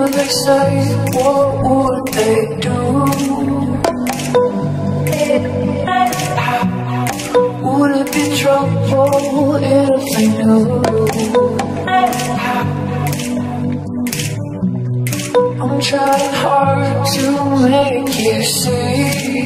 would they say? What would they do? Would it be trouble if they knew? I'm trying hard to make you see.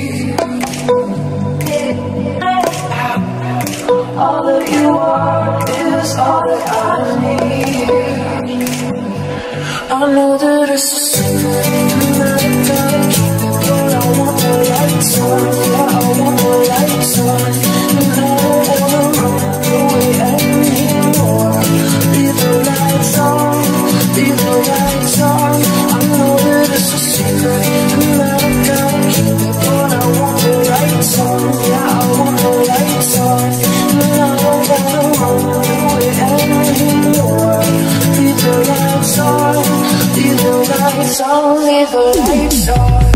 All that you are is all that I need. I know that it's a secret, and I gotta keep it, but I want the lights on. Yeah, I want the lights on, and I don't wanna run away anymore. Leave the lights on, leave the lights on. I know that it's a secret, and I gotta keep it, but I want the lights on. Yeah, I want the lights on, and I don't wanna run away anymore. Leave the lights on, leave the lights on, leave the lights on.